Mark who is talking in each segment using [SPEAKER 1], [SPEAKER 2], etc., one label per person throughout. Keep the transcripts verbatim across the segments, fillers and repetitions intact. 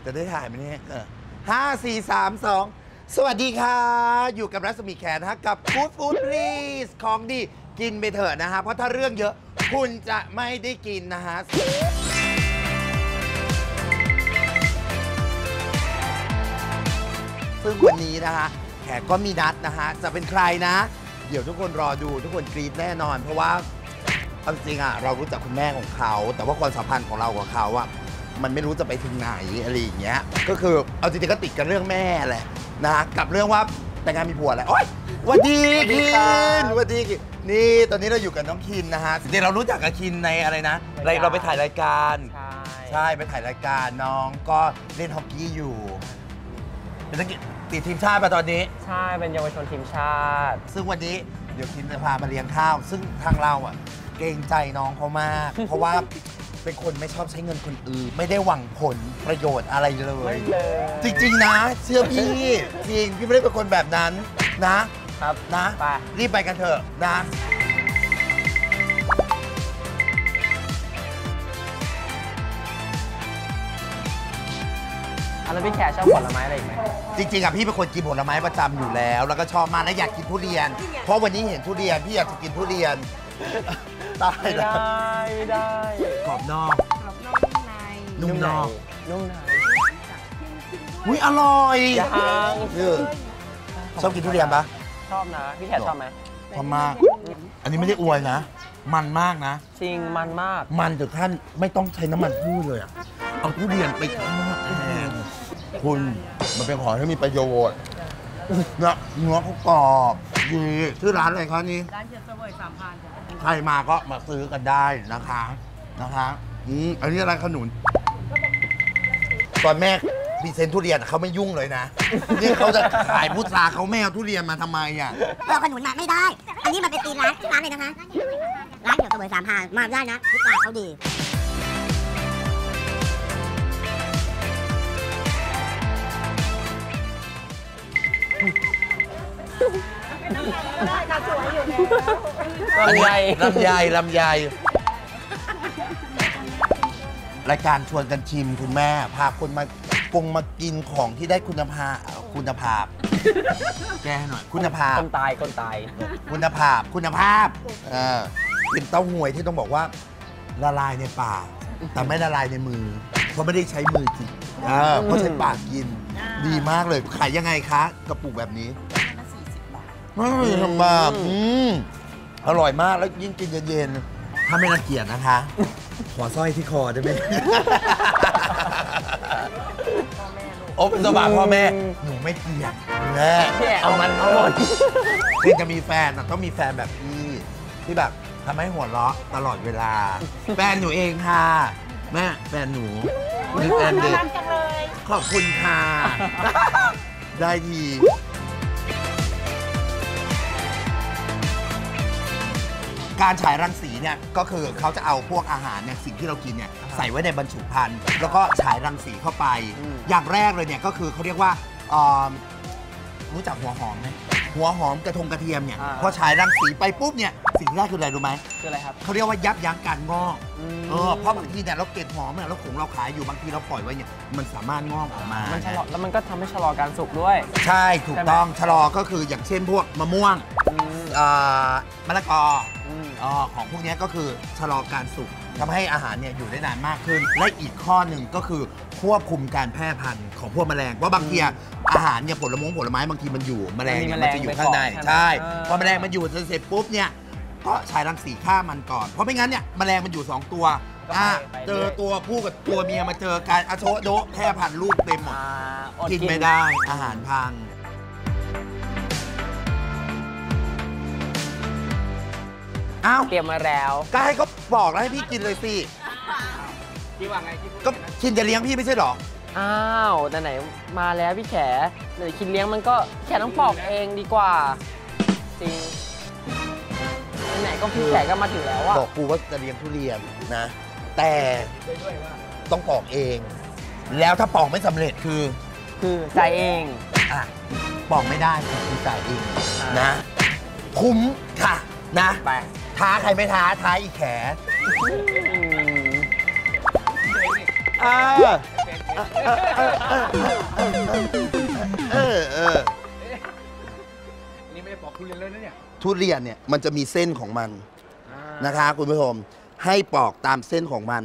[SPEAKER 1] จะได้ถ่ายไหมเนี่ยห้าสี่สามสองสวัสดีค่ะอยู่กับรัศมีแขนะฮะกับฟู้ดฟู้ดพลีสของดีกินไปเถอะนะฮะเพราะถ้าเรื่องเยอะคุณจะไม่ได้กินนะฮะซึ่งวันนี้นะฮะแขกก็มีนัดนะฮะจะเป็นใครนะเดี๋ยวทุกคนรอดูทุกคนกรี๊ดแน่นอนเพราะว่าจริงๆอ่ะเรารู้จักคุณแม่ของเขาแต่ว่าความสัมพันธ์ของเรากับเขาอ่ะมันไม่รู้จะไปถึงไหนอะไรอย่างเงี้ยก็คือเอาจริงๆก็ติดกันเรื่องแม่แหละนะกับเรื่องว่าแต่งงานมีผัวอะไรโอ๊ยสวัสดีคินสวัสดีคินนี่ตอนนี้เราอยู่กับน้องคินนะฮะจริงๆเรารู้จักกับคินในอะไรนะเราไปถ่ายรายการใช่ไปถ่ายรายการน้องก็เล่นฮอกกี้อยู่เป็นนักติดทีมชาติป่ะตอนนี้
[SPEAKER 2] ใช่เป็นเยาวชนทีมชาติ
[SPEAKER 1] ซึ่งวันนี้เดี๋ยวคินจะพามาเลี้ยงข้าวซึ่งทางเราอ่ะเกรงใจน้องเขามากเพราะว่าเป็นคนไม่ชอบใช้เงินคนอื่นไม่ได้หวังผลประโยชน์อะไรเลยจริงๆนะเชื่อพี่จริงพี่ไม่ได้เป็นคนแบบนั้นนะครับนะรีบไปกันเถอะนะ
[SPEAKER 2] แล้วพี่แขกชอบผลไม้อะไรอีกไหม
[SPEAKER 1] จริงๆอ่ะพี่เป็นคนกินผลไม้ประจำอยู่แล้วแล้วก็ชอบมากและอยากกินทุเรียนเพราะวันนี้เห็นทุเรียนพี่อยากจะกินทุเรียนได้
[SPEAKER 2] ได้ได้
[SPEAKER 1] กรอบนอก
[SPEAKER 3] กรอบนอกนุ่มใน
[SPEAKER 1] นุ่มนอก
[SPEAKER 2] นุ่มใน
[SPEAKER 1] อุ้ยอร่อย
[SPEAKER 2] ยัง
[SPEAKER 1] ชอบกินทุเรียนปะ
[SPEAKER 2] ชอบนะพี่แขกชอบไหม
[SPEAKER 1] ชอบมากอันนี้ไม่ได้อวยนะมันมากนะ
[SPEAKER 2] จริงมันมาก
[SPEAKER 1] มันถึงขั้นไม่ต้องใช้น้ำมันพืชเลยอ่ะเอาทุเรียนไปทอดแทนคุณมันเป็นของที่มีประโยชน์เนื้อเนื้อเขากรอบดีชื่อร้านอะไรคะนี่
[SPEAKER 3] ร้านเจ็ดเสวยสามพัน
[SPEAKER 1] ใครมาก็มาซื้อกันได้นะคะนะคะอืมอันนี้อะไรขนุนตอนแม่พรีเซนต์ทุเรียนเขาไม่ยุ่งเลยนะนี่เขาจะขายพุทราเขาไม่เอาทุเรียนมาทำไมอ่ะ
[SPEAKER 3] เอาขนุนมาไม่ได้อันนี้มันเป็นตีร้านร้านเลยนะคะร้านเจ็ดเสวยสามพันมาได้นะพุทราเขาดี
[SPEAKER 2] ลำไย
[SPEAKER 1] ลำไยลำไยรายการชวนกันชิมคุณแม่พาคนมากงมากินของที่ได้คุณภาพคุณภาพแก้ให้หน่อยคุณภาพ
[SPEAKER 2] คนตายคนตาย
[SPEAKER 1] คุณภาพคุณภาพเออเป็นเต้าหวยที่ต้องบอกว่าละลายในปากแต่ไม่ละลายในมือเพราะไม่ได้ใช้มือกินเออเพราะใช้ปากกินดีมากเลยขายยังไงคะกระปุกแบบนี้ไม่ทำบาปอร่อยมากแล้วยิ่งกินเย็นๆถ้าไม่รังเกียจนะคะขอสร้อยที่คอได้ไหมโอ้เป็นสบายพ่อแม่หนูไม่เกลียดแม่เอามันเอาหมดคือจะมีแฟนต้องมีแฟนแบบพี่ที่แบบทำให้หัวเราะตลอดเวลาแฟนหนูเองค่ะแม่แฟนหนูมีแฟนเด็กขอบคุณค่ะได้ทีการฉายรังสีเนี่ยก็คือเขาจะเอาพวกอาหารเนี่ยสิ่งที่เรากินเนี่ยใส่ไว้ในบรรจุภัณฑ์แล้วก็ฉายรังสีเข้าไปอย่างแรกเลยเนี่ยก็คือเขาเรียกว่ารู้จักหัวหอมไหมหัวหอมกระทงกระเทียมเนี่ยพอฉายรังสีไปปุ๊บเนี่ยสิ่งแรกคืออะไรรู้ไหม
[SPEAKER 2] คืออะไรครับ
[SPEAKER 1] เขาเรียกว่ายับยั้งการงอกเออเพราะบางทีเนี่ยเราเก็บหอมเนี่ยเราขงเราขายอยู่บางทีเราปล่อยไว้เนี่ยมันสามารถงอกออกมา
[SPEAKER 2] มันชะลอแล้วมันก็ทำให้ชะลอการสุกด้วย
[SPEAKER 1] ใช่ถูกต้องชะลอก็คืออย่างเช่นพวกมะม่วงมะละกอของพวกนี้ก็คือชะลอการสุกทำให้อาหารเนี่ยอยู่ได้นานมากขึ้นและอีกข้อหนึ่งก็คือควบคุมการแพร่พันธุ์ของพวกแมลงเพราะบางทีอาหารเนี่ยผลไม้ผลไม้บางทีมันอยู่แมลงมันจะอยู่ข้างในใช่พอแมลงมันอยู่เสร็จปุ๊บเนี่ยก็ฉายรังสีฆ่ามันก่อนเพราะไม่งั้นเนี่ยแมลงมันอยู่สองตัวเจอตัวผู้กับตัวเมียมาเจอการอโชโดแพร่พันธุ์ลูกเต็มหมดกินไม่ได้อาหารพัง
[SPEAKER 2] เตรียมมาแล้ว
[SPEAKER 1] ก็ให้เขาบอกแล้วให้พี่กินเลยสิ
[SPEAKER 2] พี่ว่าไง
[SPEAKER 1] ก็คินจะเลี้ยงพี่ไม่ใช่หรอ
[SPEAKER 2] อ้าวแต่ไหนมาแล้วพี่แขเดี๋ยวคินเลี้ยงมันก็แขต้องปอกเองดีกว่าจริงไหนก็พี่แขก็มาถึงแล้วอะ
[SPEAKER 1] บอกกูว่าจะเลี้ยงทุเรียนนะแต่ต้องปอกเองแล้วถ้าปอกไม่สำเร็จคือ
[SPEAKER 2] คือจ่ายเอง
[SPEAKER 1] อ่ะปอกไม่ได้คือจ่ายเองนะคุ้มค่ะนะ
[SPEAKER 2] ไป
[SPEAKER 1] ท้าใครไม่ท้าท้าอีแขเออเออเออ
[SPEAKER 4] นี่ไม่ได้ปอกทุเรียนเลยนะเนี่ย
[SPEAKER 1] ทุเรียนเนี่ยมันจะมีเส้นของมันนะคะคุณผู้ชมให้ปอกตามเส้นของมัน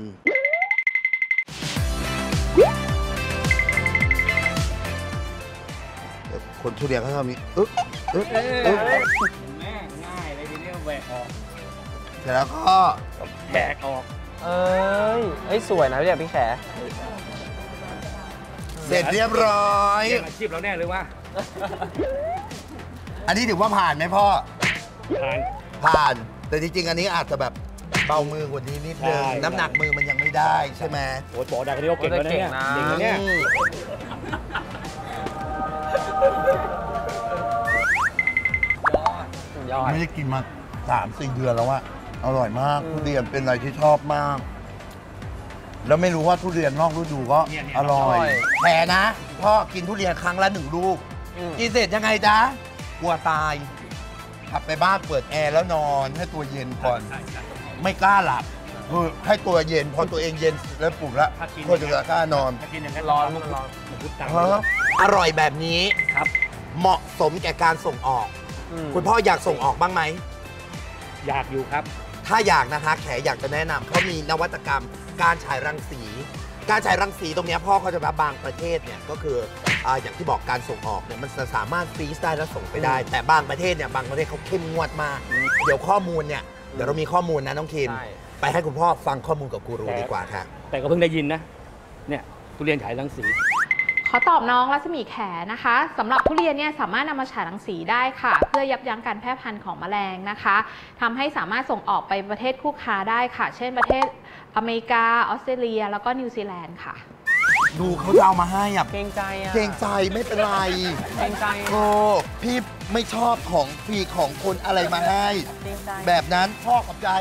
[SPEAKER 1] คนทุเรียนเขาทำนี้อึ๊บอึ๊บอึ๊บ
[SPEAKER 4] แม่ง่ายเลยทีนี้แหวกออก
[SPEAKER 1] เสร็จแล้วก็
[SPEAKER 4] แหวกออก
[SPEAKER 2] เอ้ยเอ้ยสวยนะเนี่ยพี่แข
[SPEAKER 1] เสร็จเรียบร้อย
[SPEAKER 4] เรียนอาชีพเราแน่เลยว่า
[SPEAKER 1] อันนี้ถือว่าผ่านไหมพ่อ
[SPEAKER 4] ผ่าน
[SPEAKER 1] ผ่าน แต่จริงๆ อันนี้อาจจะแบบเบามือกว่านี้นิดนึง
[SPEAKER 4] ใช่
[SPEAKER 1] น้ำหนักมือมันยังไม่ได้ใช่ไหม
[SPEAKER 4] โอ้ยบอกได้คนนี้เขาเก่งแล้วนะเนี่ยเก่งแล้วเนี่ย
[SPEAKER 1] อืม
[SPEAKER 2] ยอด
[SPEAKER 1] ไม่ได้กินมาสามสี่เดือนแล้วอะอร่อยมาก
[SPEAKER 2] อืม
[SPEAKER 1] ทุเรียนเป็นอะไรที่ชอบมาก แล้วไม่รู้ว่าทุเรียนนอกฤดูก็อร่อยแผลนะ พ่อกินทุเรียนครั้งละหนึ่งลูก
[SPEAKER 2] อืม
[SPEAKER 1] กินเสร็จยังไงจ๊ะกลัวตายขับไปบ้านเปิดแอร์แล้วนอนให้ตัวเย็นก่อน
[SPEAKER 4] ใช่ใช่
[SPEAKER 1] ไม่กล้าหลับคือให้ตัวเย็น พอตัวเองเย็นแล้วปลุกแล้ว
[SPEAKER 4] ถ้ากิน
[SPEAKER 1] ก็จะกล้านอน
[SPEAKER 4] ถ้ากินอย่างนั้น
[SPEAKER 2] ร้อนมันร้อน
[SPEAKER 4] มันพุทธัง
[SPEAKER 1] ฮะอร่อยแบบนี้
[SPEAKER 4] ครับ
[SPEAKER 1] เหมาะสมแก่การส่งออก
[SPEAKER 2] อืม
[SPEAKER 1] คุณพ่ออยากส่งออกบ้างไหม
[SPEAKER 4] อยากอยู่ครับ
[SPEAKER 1] ถ้าอยากนะคะแขอยากจะแนะนำเขามีนวัตกรรมการฉายรังสี การฉายรังสีตรงเนี้ยพ่อเขาจะแบบบางประเทศเนี่ยก็คืออ่าอย่างที่บอกการส่งออกเนี่ยมันจะสามารถฟรีซได้แล้วส่งไปได้ แต่บางประเทศเนี่ยบางประเทศเขาเข้มงวดมาก เดี๋ยวข้อมูลเนี่ยเดี๋ยวเรามีข้อมูลนะน้องคิม
[SPEAKER 2] ใช่
[SPEAKER 1] ไปให้คุณพ่อฟังข้อมูลกับกูรูดีกว่าค่ะ
[SPEAKER 4] แต่ก็เพิ่งได้ยินนะ เนี่ยทุเรียนฉายรังสี
[SPEAKER 5] ขอตอบน้องรัศมีแขนะคะสำหรับทุเรียนเนี่ยสามารถนำมาฉายรังสีได้ค่ะ เพื่อยับยั้งการแพร่พันธุ์ของแมลงนะคะทำให้สามารถส่งออกไปประเทศคู่ค้าได้ค่ะ เช่นประเทศอเมริกาออสเตรเลีย แล้วก็นิวซีแลนด์ค่ะ
[SPEAKER 1] ดูเขาจะเอามาให้อ่ะ
[SPEAKER 2] เกรงใจอ่ะ
[SPEAKER 1] เกรงใจไม่เป็นไร
[SPEAKER 2] เกรงใจ
[SPEAKER 1] โอ้พี่ไม่ชอบของฟรีของคนอะไรมาให้
[SPEAKER 2] เกรงใจ
[SPEAKER 1] แบบนั้นพ่อขอบใจ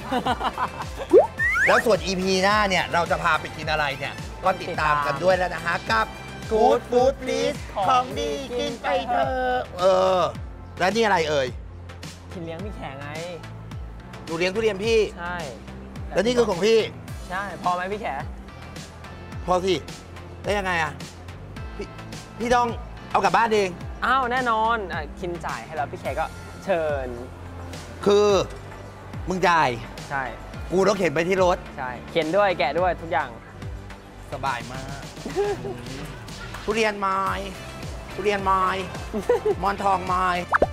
[SPEAKER 1] แล้วส่วน อี พี หน้าเนี่ยเราจะพาไปกินอะไรเนี่ยก็ติดตามกันด้วยแล้วนะฮะกับ Good Food List ของดีกินไปเถอะเออ แล้วนี่อะไรเอ่ย
[SPEAKER 2] กินเลี้ยงพี่แขไง
[SPEAKER 1] หนูเลี้ยงทุเรียนพี่
[SPEAKER 2] ใช่
[SPEAKER 1] แล้วนี่คือของพี่
[SPEAKER 2] ใช่ พอไหมพี่แข
[SPEAKER 1] พอสิได้ยังไงอ่ะพี่พี่ต้องเอากลับบ้านเอง
[SPEAKER 2] อ้าวแน่นอนอ่ะคินจ่ายให้แล้วพี่แขก็เชิญ
[SPEAKER 1] คือมึงจ่าย
[SPEAKER 2] ใช่
[SPEAKER 1] กูต้องเข็นไปที่รถ
[SPEAKER 2] ใช่ เขียนด้วยแกะด้วยทุกอย่าง
[SPEAKER 1] สบายมาก ทุเรียนไม้ทุเรียนไม้ มอนทองไม้